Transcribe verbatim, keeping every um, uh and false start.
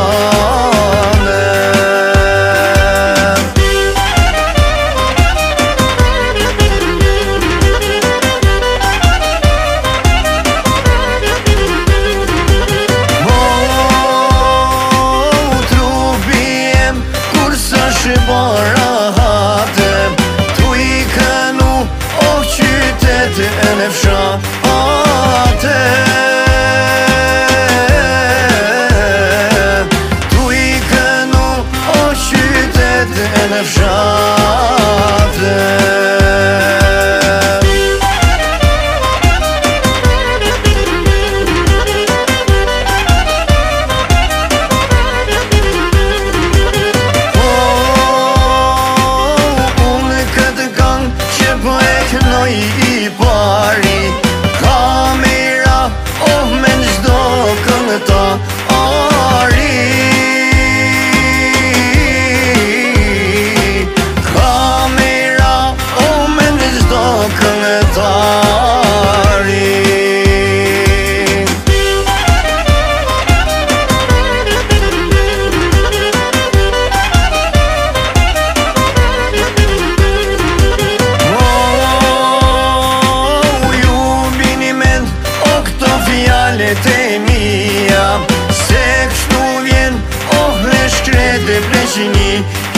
Barahate tu I kënu o qyteti e në fshate tu I kënu o qyteti e në fshate I pari kamera oh me në gjdo këngëtari kamera oh me në gjdo këngëtari Te mia, se kështu vjen, oh me shkrete pleqini